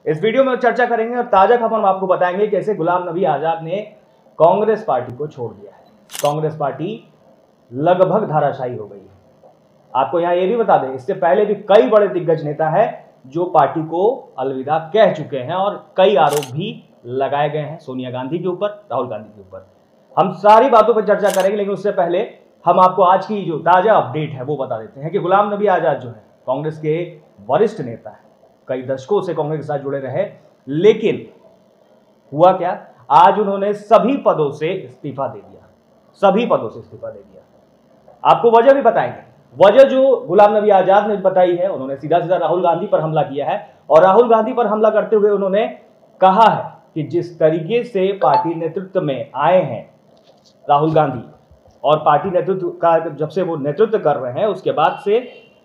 इस वीडियो में चर्चा करेंगे और ताजा खबर हम आपको बताएंगे कैसे गुलाम नबी आजाद ने कांग्रेस पार्टी को छोड़ दिया है। कांग्रेस पार्टी लगभग धाराशायी हो गई है। आपको यहां यह भी बता दें, इससे पहले भी कई बड़े दिग्गज नेता है जो पार्टी को अलविदा कह चुके हैं और कई आरोप भी लगाए गए हैं सोनिया गांधी के ऊपर, राहुल गांधी के ऊपर। हम सारी बातों पर चर्चा करेंगे, लेकिन उससे पहले हम आपको आज की जो ताजा अपडेट है वो बता देते हैं कि गुलाम नबी आजाद जो है कांग्रेस के वरिष्ठ नेता है, कई दशकों से कांग्रेस के साथ जुड़े रहे, लेकिन हुआ क्या, आज उन्होंने सभी पदों से इस्तीफा दे दिया। सभी पदों से इस्तीफा दे दिया। आपको वजह भी बताएंगे। वजह जो गुलाम नबी आजाद ने बताई है, उन्होंने सीधा सीधा राहुल गांधी पर हमला किया है और राहुल गांधी पर हमला करते हुए उन्होंने कहा है कि जिस तरीके से पार्टी नेतृत्व में आए हैं राहुल गांधी और पार्टी नेतृत्व का जब से वो नेतृत्व कर रहे हैं उसके बाद से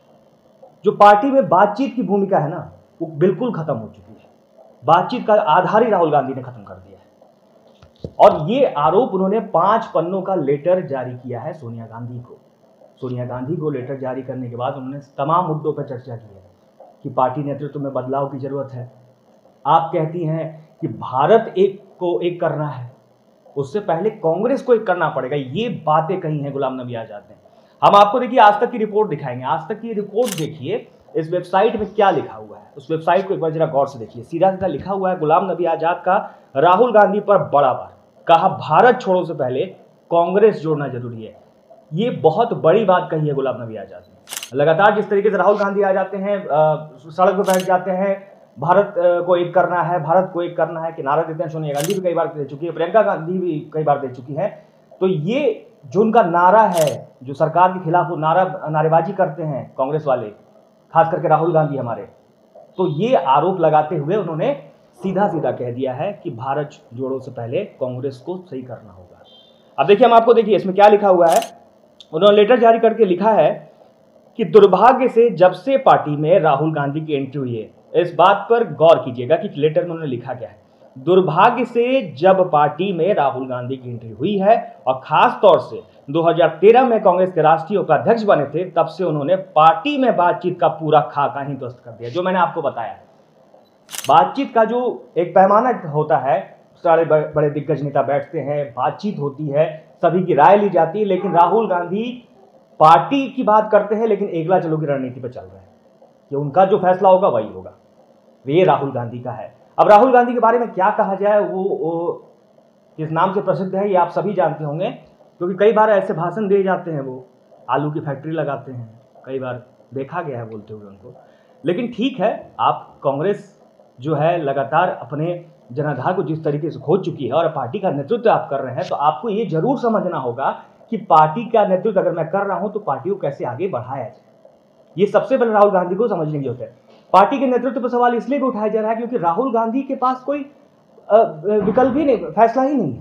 जो पार्टी में बातचीत की भूमिका है ना, वो बिल्कुल खत्म हो चुकी है। बातचीत का आधार ही राहुल गांधी ने खत्म कर दिया है और ये आरोप उन्होंने 5 पन्नों का लेटर जारी किया है सोनिया गांधी को। सोनिया गांधी को लेटर जारी करने के बाद उन्होंने तमाम मुद्दों पर चर्चा की है कि पार्टी नेतृत्व में बदलाव की जरूरत है। आप कहती हैं कि भारत एक को एक करना है, उससे पहले कांग्रेस को एक करना पड़ेगा। ये बातें कही हैं गुलाम नबी आजाद ने। हम आपको देखिए आज तक की रिपोर्ट दिखाएंगे। आज तक की रिपोर्ट देखिए, इस वेबसाइट में क्या लिखा हुआ है, उस वेबसाइट को एक बार जरा गौर से देखिए। सीधा सीधा लिखा हुआ है गुलाम नबी आजाद का राहुल गांधी पर बड़ा वार, कहा भारत छोड़ो से पहले कांग्रेस जोड़ना जरूरी है। ये बहुत बड़ी बात कही है गुलाम नबी आजाद ने। लगातार जिस तरीके से राहुल गांधी आ जाते हैं, सड़क पर बैठ जाते हैं, भारत को एक करना है, भारत को एक करना है कि नारा देते हैं। सोनिया गांधी भी कई बार दे चुकी है, प्रियंका गांधी भी कई बार दे चुकी है। तो ये जो उनका नारा है, जो सरकार के खिलाफ वो नारेबाजी करते हैं कांग्रेस वाले, खास करके राहुल गांधी हमारे, तो ये आरोप लगाते हुए उन्होंने सीधा सीधा कह दिया है कि भारत जोड़ो से पहले कांग्रेस को सही करना होगा। अब देखिए, हम आपको देखिए इसमें क्या लिखा हुआ है। उन्होंने लेटर जारी करके लिखा है कि दुर्भाग्य से जब से पार्टी में राहुल गांधी की एंट्री हुई है, इस बात पर गौर कीजिएगा कि लेटर में उन्होंने लिखा क्या है। दुर्भाग्य से जब पार्टी में राहुल गांधी की एंट्री हुई है और खास तौर से 2013 में कांग्रेस के राष्ट्रीय उपाध्यक्ष बने थे, तब से उन्होंने पार्टी में बातचीत का पूरा खाका ही ध्वस्त कर दिया। जो मैंने आपको बताया, बातचीत का जो एक पैमाना होता है, सारे बड़े दिग्गज नेता बैठते हैं, बातचीत होती है, सभी की राय ली जाती है, लेकिन राहुल गांधी पार्टी की बात करते हैं लेकिन एकला चलो की रणनीति पर चल रहे हैं कि उनका जो फैसला होगा वही होगा। ये राहुल गांधी का है। अब राहुल गांधी के बारे में क्या कहा जाए, वो किस नाम से प्रसिद्ध है ये आप सभी जानते होंगे, क्योंकि कई बार ऐसे भाषण दिए जाते हैं, वो आलू की फैक्ट्री लगाते हैं, कई बार देखा गया है बोलते हुए उनको। लेकिन ठीक है, आप कांग्रेस जो है लगातार अपने जनाधार को जिस तरीके से खो चुकी है और पार्टी का नेतृत्व आप कर रहे हैं, तो आपको ये जरूर समझना होगा कि पार्टी का नेतृत्व अगर मैं कर रहा हूं तो पार्टी को कैसे आगे बढ़ाया जाए। ये सबसे पहले राहुल गांधी को समझने की जरूरत है। पार्टी के नेतृत्व पर सवाल इसलिए भी उठाया जा रहा है क्योंकि राहुल गांधी के पास कोई विकल्प ही नहीं, फैसला ही नहीं है।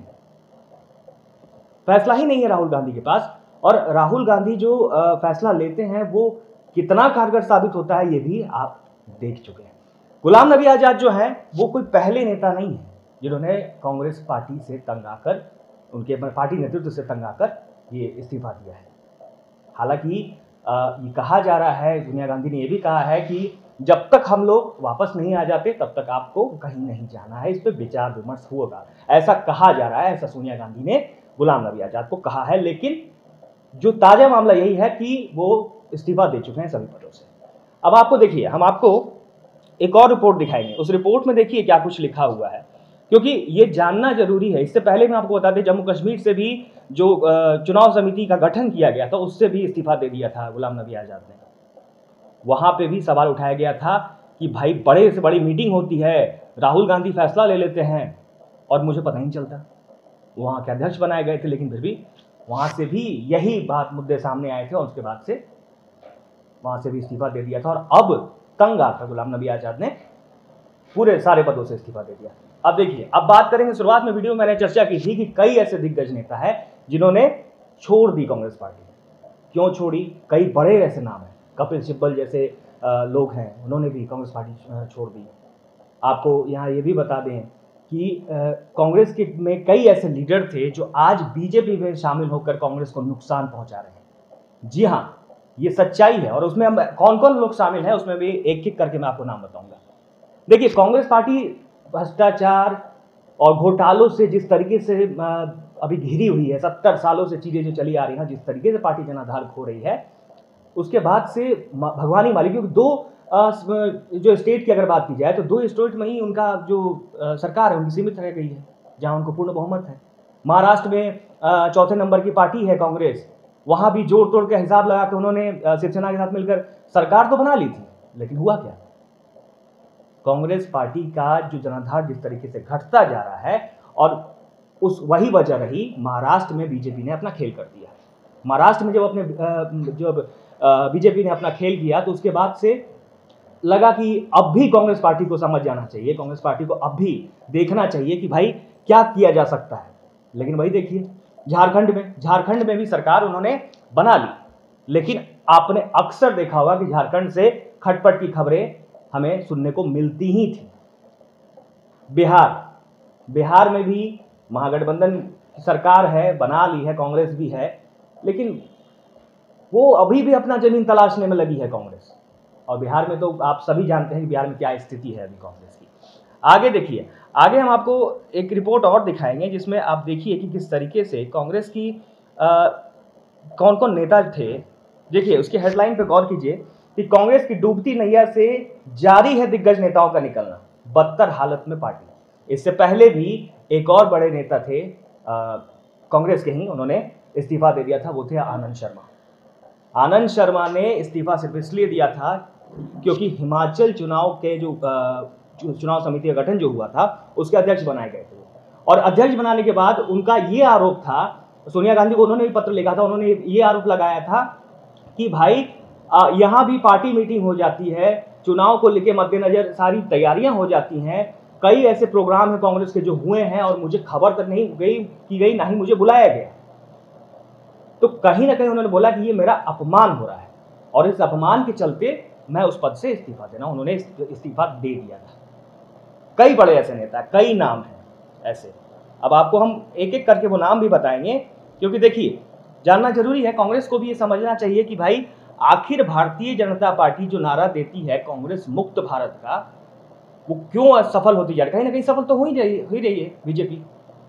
फैसला ही नहीं है राहुल गांधी के पास, और राहुल गांधी जो फैसला लेते हैं वो कितना कारगर साबित होता है ये भी आप देख चुके हैं। गुलाम नबी आजाद जो है वो कोई पहले नेता नहीं है जिन्होंने कांग्रेस पार्टी से तंग आकर, उनके पार्टी नेतृत्व से तंग आकर ये इस्तीफा दिया है। हालांकि ये कहा जा रहा है, सोनिया गांधी ने ये भी कहा है कि जब तक हम लोग वापस नहीं आ जाते तब तक आपको कहीं नहीं जाना है, इस पर विचार विमर्श होगा, ऐसा कहा जा रहा है। ऐसा सोनिया गांधी ने गुलाम नबी आजाद को कहा है, लेकिन जो ताजा मामला यही है कि वो इस्तीफा दे चुके हैं सभी पदों से। अब आपको देखिए, हम आपको एक और रिपोर्ट दिखाएंगे। उस रिपोर्ट में देखिए क्या कुछ लिखा हुआ है, क्योंकि ये जानना जरूरी है। इससे पहले मैं आपको बता दें, जम्मू कश्मीर से भी जो चुनाव समिति का गठन किया गया था उससे भी इस्तीफा दे दिया था गुलाम नबी आजाद ने। वहां पे भी सवाल उठाया गया था कि भाई बड़े से बड़ी मीटिंग होती है, राहुल गांधी फैसला ले लेते हैं और मुझे पता नहीं चलता। वहां के अध्यक्ष बनाए गए थे, लेकिन फिर भी वहां से भी यही बात मुद्दे सामने आए थे और उसके बाद से वहां से भी इस्तीफा दे दिया था। और अब तंग आकर गुलाम नबी आजाद ने पूरे सारे पदों से इस्तीफा दे दिया। अब देखिए, अब बात करेंगे, शुरुआत में वीडियो में मैंने चर्चा की थी कि कई ऐसे दिग्गज नेता है जिन्होंने छोड़ दी कांग्रेस पार्टी। क्यों छोड़ी? कई बड़े ऐसे नाम हैं, कपिल सिब्बल जैसे लोग हैं, उन्होंने भी कांग्रेस पार्टी छोड़ दी। आपको यहाँ ये भी बता दें कि कांग्रेस के में कई ऐसे लीडर थे जो आज बीजेपी में शामिल होकर कांग्रेस को नुकसान पहुंचा रहे हैं। जी हाँ, ये सच्चाई है। और उसमें हम कौन कौन लोग शामिल हैं उसमें भी एक एक करके मैं आपको नाम बताऊंगा। देखिए, कांग्रेस पार्टी भ्रष्टाचार और घोटालों से जिस तरीके से अभी घिरी हुई है, 70 सालों से चीजें जो चली आ रही हैं, जिस तरीके से पार्टी जनाधार खो रही है, उसके बाद से भगवान ही मालिक, क्योंकि जो स्टेट की अगर बात की जाए तो 2 स्टेट में ही उनका जो सरकार है उनकी सीमित रह गई है, जहां उनको पूर्ण बहुमत है। महाराष्ट्र में चौथे नंबर की पार्टी है कांग्रेस, वहां भी जोड़ तोड़ के हिसाब लगा के उन्होंने शिवसेना के साथ मिलकर सरकार तो बना ली थी, लेकिन हुआ क्या? कांग्रेस पार्टी का जो जनाधार जिस तरीके से घटता जा रहा है, और वही वजह रही महाराष्ट्र में बीजेपी ने अपना खेल कर दिया। महाराष्ट्र में जब बीजेपी ने अपना खेल किया तो उसके बाद से लगा कि अब भी कांग्रेस पार्टी को समझ जाना चाहिए, कांग्रेस पार्टी को अब भी देखना चाहिए कि भाई क्या किया जा सकता है। लेकिन वही देखिए, झारखंड में भी सरकार उन्होंने बना ली, लेकिन आपने अक्सर देखा होगा कि झारखंड से खटपट की खबरें हमें सुनने को मिलती ही थी। बिहार में भी महागठबंधन की सरकार है, बना ली है, कांग्रेस भी है, लेकिन वो अभी भी अपना जमीन तलाशने में लगी है कांग्रेस। और बिहार में तो आप सभी जानते हैं कि बिहार में क्या स्थिति है अभी कांग्रेस की। आगे देखिए, आगे हम आपको एक रिपोर्ट और दिखाएंगे जिसमें आप देखिए कि किस तरीके से कांग्रेस की कौन कौन नेता थे। देखिए, उसकी हेडलाइन पे गौर कीजिए कि कांग्रेस की डूबती नैया से जारी है दिग्गज नेताओं का निकलना, बदतर हालत में पार्टी। इससे पहले भी एक और बड़े नेता थे कांग्रेस के ही, उन्होंने इस्तीफा दे दिया था, वो थे आनंद शर्मा। आनंद शर्मा ने इस्तीफा सिर्फ इसलिए दिया था क्योंकि हिमाचल चुनाव के जो चुनाव समिति का गठन जो हुआ था उसके अध्यक्ष बनाए गए थे, और अध्यक्ष बनाने के बाद उनका ये आरोप था, सोनिया गांधी को उन्होंने भी पत्र लिखा था, उन्होंने ये आरोप लगाया था कि भाई यहाँ भी पार्टी मीटिंग हो जाती है, चुनाव को लेकर मद्देनजर सारी तैयारियां हो जाती हैं, कई ऐसे प्रोग्राम हैं कांग्रेस के जो हुए हैं और मुझे खबर तक नहीं की गई, ना ही मुझे बुलाया गया। तो कहीं ना कहीं उन्होंने बोला कि ये मेरा अपमान हो रहा है, और इस अपमान के चलते मैं उस पद से इस्तीफा देना, उन्होंने इस्तीफा दे दिया था। कई बड़े ऐसे नेता, कई नाम हैं ऐसे। अब आपको हम एक एक करके वो नाम भी बताएंगे, क्योंकि देखिए, जानना जरूरी है, कांग्रेस को भी ये समझना चाहिए कि भाई आखिर भारतीय जनता पार्टी जो नारा देती है कांग्रेस मुक्त भारत का, वो क्यों असफल होती जा रही है? कहीं ना कहीं सफल तो हो ही रही है बीजेपी।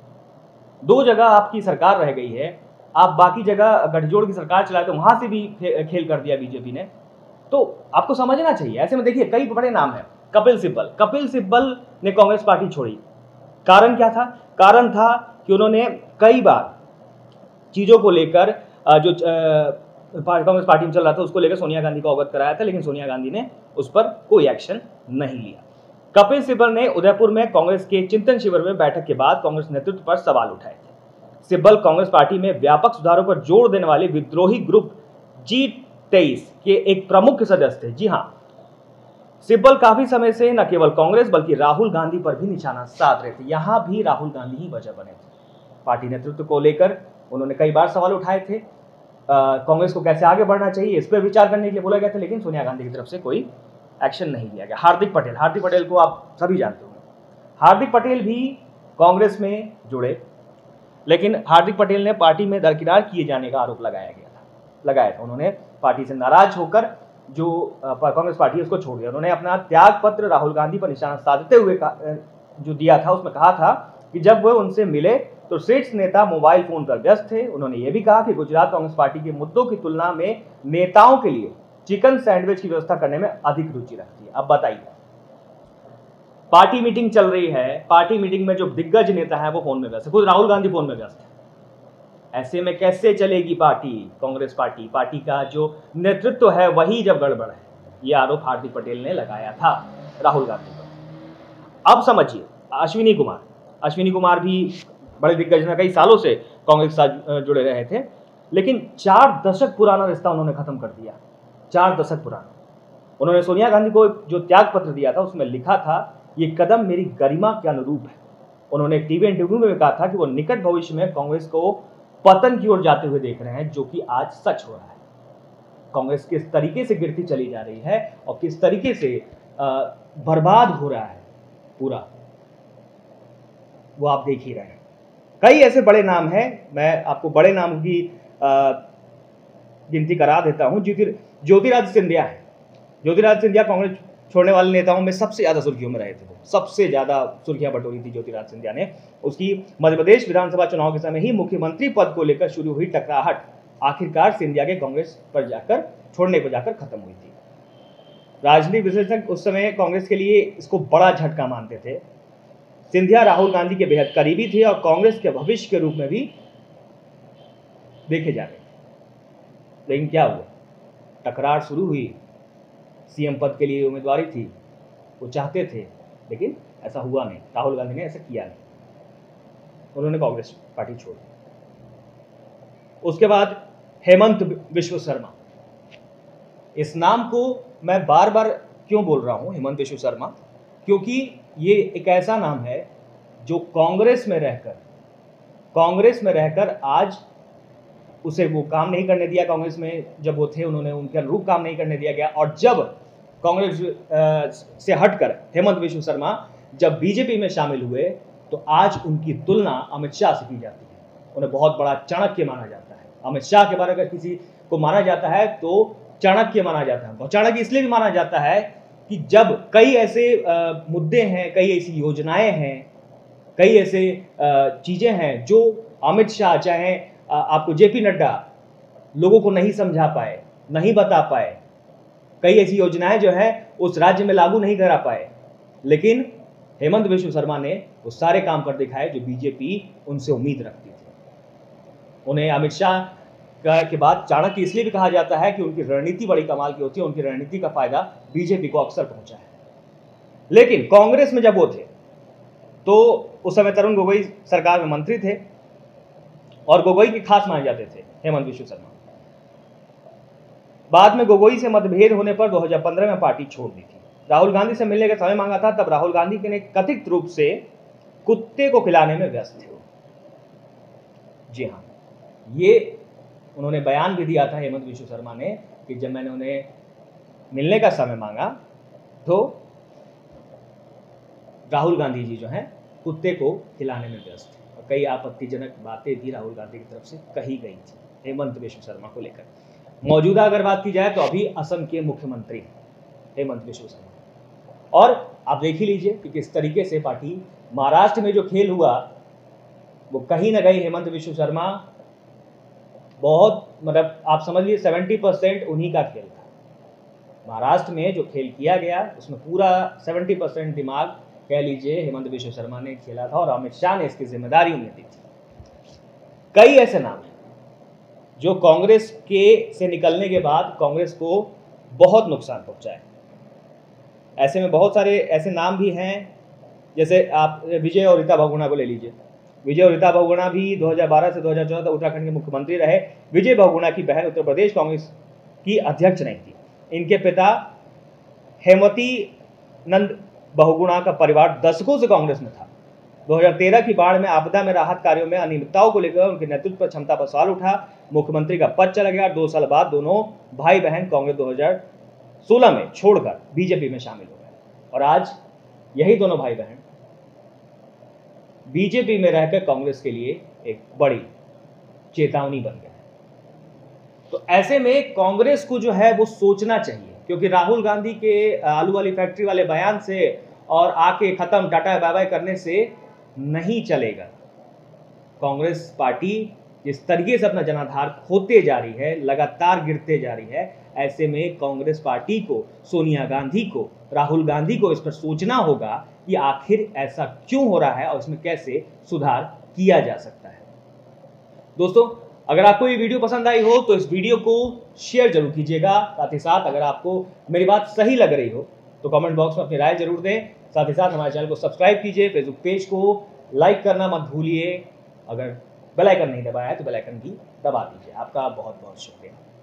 2 जगह आपकी सरकार रह गई है, आप बाकी जगह गठजोड़ की सरकार चलाए तो वहां से भी खेल कर दिया बीजेपी ने, तो आपको समझना चाहिए। ऐसे में देखिए, कई बड़े नाम हैं। कपिल सिब्बल ने कांग्रेस पार्टी छोड़ी। कारण क्या था? कारण था कि उन्होंने कई बार चीजों को लेकर जो कांग्रेस पार्टी में चल रहा था उसको लेकर सोनिया गांधी को अवगत कराया था, लेकिन सोनिया गांधी ने उस पर कोई एक्शन नहीं लिया। कपिल सिब्बल ने उदयपुर में कांग्रेस के चिंतन शिविर में बैठक के बाद कांग्रेस नेतृत्व पर सवाल उठाए थे। सिब्बल कांग्रेस पार्टी में व्यापक सुधारों पर जोर देने वाले विद्रोही ग्रुप G23 के एक प्रमुख सदस्य थे। जी हां, सिब्बल काफी समय से न केवल कांग्रेस बल्कि राहुल गांधी पर भी निशाना साध रहे थे। यहां भी राहुल गांधी ही वजह बने थे। पार्टी नेतृत्व को लेकर उन्होंने कई बार सवाल उठाए थे, कांग्रेस को कैसे आगे बढ़ना चाहिए इस पर विचार करने के लिए बोला गया था, लेकिन सोनिया गांधी की तरफ से कोई एक्शन नहीं लिया गया। हार्दिक पटेल को आप सभी जानते होंगे। हार्दिक पटेल भी कांग्रेस में जुड़े, लेकिन हार्दिक पटेल ने पार्टी में दरकिनार किए जाने का आरोप लगाया था। उन्होंने पार्टी से नाराज होकर जो कांग्रेस पार्टी है उसको छोड़ दिया। उन्होंने अपना त्याग पत्र राहुल गांधी पर निशाना साधते हुए जो दिया था उसमें कहा था कि जब वह उनसे मिले तो शीर्ष नेता मोबाइल फोन पर व्यस्त थे। उन्होंने यह भी कहा कि गुजरात कांग्रेस पार्टी के मुद्दों की तुलना में नेताओं के लिए चिकन सैंडविच की व्यवस्था करने में अधिक रुचि रखती है। अब बताइए, पार्टी मीटिंग चल रही है, पार्टी मीटिंग में जो दिग्गज नेता है वो फोन में व्यस्त है, खुद राहुल गांधी फोन में व्यस्त है। ऐसे में कैसे चलेगी पार्टी? कांग्रेस पार्टी का जो नेतृत्व है वही जब गड़बड़ है। यह आरोप हार्दिक पटेल ने लगाया था राहुल गांधी पर। अब समझिए, अश्विनी कुमार भी बड़े दिग्गज ने, कई सालों से कांग्रेस के साथ जुड़े रहे थे, लेकिन 4 दशक पुराना रिश्ता उन्होंने खत्म कर दिया। 4 दशक पुराना। उन्होंने सोनिया गांधी को जो त्याग पत्र दिया था उसमें लिखा था, ये कदम मेरी गरिमा के अनुरूप है। उन्होंने एक टीवी इंटरव्यू में कहा था कि वो निकट भविष्य में कांग्रेस को पतन की ओर जाते हुए देख रहे हैं, जो कि आज सच हो रहा है। कांग्रेस किस तरीके से गिरती चली जा रही है और किस तरीके से बर्बाद हो रहा है पूरा, वो आप देख ही रहे हैं। कई ऐसे बड़े नाम हैं, मैं आपको बड़े नाम की गिनती करा देता हूं। ज्योतिरादित्य सिंधिया है। ज्योतिरादित्य सिंधिया कांग्रेस छोड़ने वाले नेताओं में सबसे ज़्यादा सुर्खियों में रहे थे। वो सबसे ज़्यादा सुर्खियां बटोरी थी ज्योतिरादित्य सिंधिया ने। उसकी मध्य प्रदेश विधानसभा चुनाव के समय ही मुख्यमंत्री पद को लेकर शुरू हुई टकराहट आखिरकार सिंधिया के कांग्रेस पर जाकर छोड़ने को जाकर खत्म हुई थी। राजनीतिक विश्लेषक उस समय कांग्रेस के लिए इसको बड़ा झटका मानते थे। सिंधिया राहुल गांधी के बेहद करीबी थे और कांग्रेस के भविष्य के रूप में भी देखे जा रहे थे। लेकिन क्या हुआ, टकरार शुरू हुई। सीएम पद के लिए उम्मीदवारी थी, वो चाहते थे, लेकिन ऐसा हुआ नहीं। राहुल गांधी ने ऐसा किया नहीं, उन्होंने कांग्रेस पार्टी छोड़ दी। उसके बाद हेमंत विश्व शर्मा, इस नाम को मैं बार बार क्यों बोल रहा हूं, हेमंत विश्व शर्मा, क्योंकि ये एक ऐसा नाम है जो कांग्रेस में रहकर आज उसे वो काम नहीं करने दिया। कांग्रेस में जब वो थे, उन्होंने उनके अनुरूप काम नहीं करने दिया गया। और जब कांग्रेस से हटकर हेमंत विश्व शर्मा जब बीजेपी में शामिल हुए, तो आज उनकी तुलना अमित शाह से की जाती है। उन्हें बहुत बड़ा चाणक्य माना जाता है। अमित शाह के बारे में अगर किसी को माना जाता है तो चाणक्य माना जाता है। चाणक्य इसलिए भी माना जाता है कि जब कई ऐसे मुद्दे हैं, कई ऐसी योजनाएं हैं, कई ऐसे चीजें हैं जो अमित शाह चाहे आपको जेपी नड्डा लोगों को नहीं समझा पाए, नहीं बता पाए, कई ऐसी योजनाएं जो है उस राज्य में लागू नहीं करा पाए, लेकिन हेमंत विश्व शर्मा ने वो सारे काम कर दिखाए जो बीजेपी उनसे उम्मीद रखती थी। उन्हें अमित शाह के बाद चाणक्य इसलिए भी कहा जाता है कि उनकी रणनीति बड़ी कमाल की होती है। उनकी रणनीति का फायदा बीजेपी को अक्सर पहुंचा है। लेकिन कांग्रेस में जब वो थे तो उस समय तरुण गोगोई सरकार में मंत्री थे और गोगोई के खास माने जाते थे हेमंत विश्व शर्मा। बाद में गोगोई से मतभेद होने पर 2015 में पार्टी छोड़ दी थी। राहुल गांधी से मिलने का समय मांगा था, तब राहुल गांधी ने कथित रूप से कुत्ते को खिलाने में व्यस्त थे। जी हाँ, ये उन्होंने बयान भी दिया था हेमंत विश्व शर्मा ने कि जब मैंने उन्हें मिलने का समय मांगा तो राहुल गांधी जी जो हैं कुत्ते को खिलाने में व्यस्त थे। और कई आपत्तिजनक बातें भी राहुल गांधी की तरफ से कही गई थी हेमंत विश्व शर्मा को लेकर। मौजूदा अगर बात की जाए तो अभी असम के मुख्यमंत्री हेमंत विश्व शर्मा। और आप देख ही लीजिए कि किस तरीके से पार्टी महाराष्ट्र में जो खेल हुआ वो कहीं ना कहीं हेमंत विश्व शर्मा बहुत, मतलब आप समझ लीजिए 70% उन्हीं का खेल था। महाराष्ट्र में जो खेल किया गया उसमें पूरा 70% दिमाग कह लीजिए हेमंत विश्व शर्मा ने खेला था और अमित शाह ने इसकी जिम्मेदारी उन्हें दी थी। कई ऐसे नाम हैं जो कांग्रेस के से निकलने के बाद कांग्रेस को बहुत नुकसान पहुंचा है। ऐसे में बहुत सारे ऐसे नाम भी हैं, जैसे आप विजय और रीता बहुगुणा को ले लीजिए। विजय और रीता बहुगुणा भी 2012 से 2014 तक उत्तराखंड के मुख्यमंत्री रहे। विजय बहुगुणा की बहन उत्तर प्रदेश कांग्रेस की अध्यक्ष नहीं थी। इनके पिता हेमवती नंद बहुगुणा का परिवार दशकों से कांग्रेस में था। 2013 की बाढ़ में आपदा में राहत कार्यों में अनियमितताओं को लेकर उनके नेतृत्व क्षमता पर सवाल उठा। मुख्यमंत्री का पद चला गया। 2 साल बाद दोनों भाई बहन कांग्रेस 2016 में छोड़कर बीजेपी में शामिल हो गए और आज यही दोनों भाई बहन बीजेपी में रहकर कांग्रेस के लिए एक बड़ी चेतावनी बन गए। तो ऐसे में कांग्रेस को जो है वो सोचना चाहिए, क्योंकि राहुल गांधी के आलू वाली फैक्ट्री वाले बयान से और आके खत्म टाटा बाय बाय करने से नहीं चलेगा। कांग्रेस पार्टी जिस तरीके से अपना जनाधार खोते जा रही है, लगातार गिरते जा रही है, ऐसे में कांग्रेस पार्टी को, सोनिया गांधी को, राहुल गांधी को इस पर सोचना होगा कि आखिर ऐसा क्यों हो रहा है और इसमें कैसे सुधार किया जा सकता है। दोस्तों, अगर आपको ये वीडियो पसंद आई हो तो इस वीडियो को शेयर जरूर कीजिएगा। साथ ही साथ अगर आपको मेरी बात सही लग रही हो तो कमेंट बॉक्स में अपनी राय जरूर दें। साथ ही साथ हमारे चैनल को सब्सक्राइब कीजिए, फेसबुक पेज को लाइक करना मत भूलिए। अगर बेल आइकन नहीं दबाया है तो बेल आइकन भी दबा दीजिए। आपका बहुत बहुत शुक्रिया।